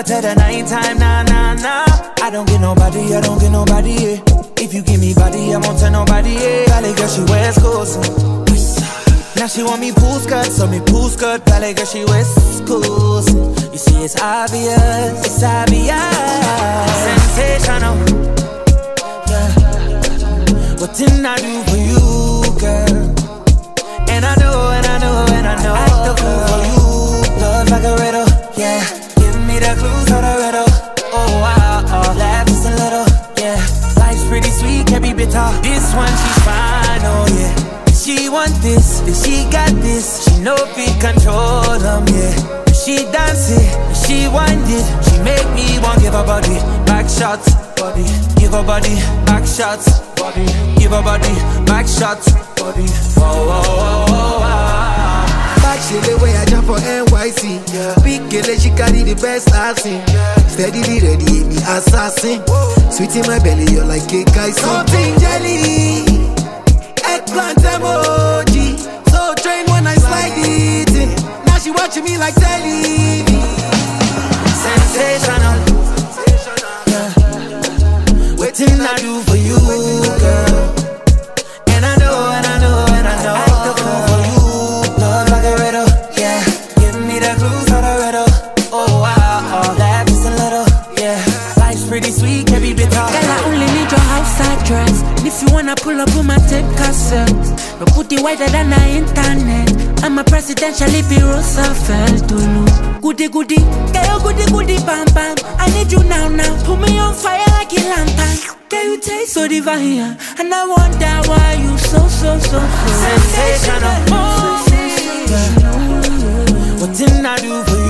over to the nighttime, nah, nah, nah. I don't get nobody, yeah. If you give me body, I won't tell nobody, yeah. Valley girl, she West Coastin. Now she want me pool skirt, so me pool skirt. Valley girl, she West Coastin. You see, it's obvious, sensational. Yeah. What didn't I do for you, girl? And I know. I act the fool for you. Love like a riddle, yeah. Give me the clues of the riddle. Oh, wow, laugh just a little, yeah. Life's pretty sweet, can't be bitter. This one, she's fine, oh, yeah. She want this, then she got this. She know if we control them, yeah. She dance it, she wind it. She make me want give her body back shots, body. Give her body back shots, body. Give her body back shots, body. Whoa, whoa, whoa, whoa, whoa. Back she the way I jump for NYC, yeah. Big girl, she carry the best I've seen, yeah. Steadily ready, me assassin. Whoa. Sweet in my belly, you're like cake, guys. Something jelly, eggplant emoji. So train when I slide it in. Now she watching me like telly. Sensational, yeah. Wetin I do for you, girl? And I know. I act the fool for you. Love like a riddle, yeah. Give me the clues of the riddle. Oh, wow, laugh just a little, yeah. Life's pretty sweet, can't be bitter. Girl, I only need your house address. And if you wanna pull up with my tape cassette, but put it wider than the internet. I'm a presidential Libby Roosevelt, Dulu. Goody, girl, goody, bam, bam. I need you now. Put me on fire like a lantern. Girl, you taste so divine, and I wonder why you so sensational. Yeah. What didn't I do for you?